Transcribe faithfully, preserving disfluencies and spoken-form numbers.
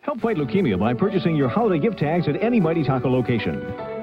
Help fight leukemia by purchasing your holiday gift tags at any Mighty Taco location.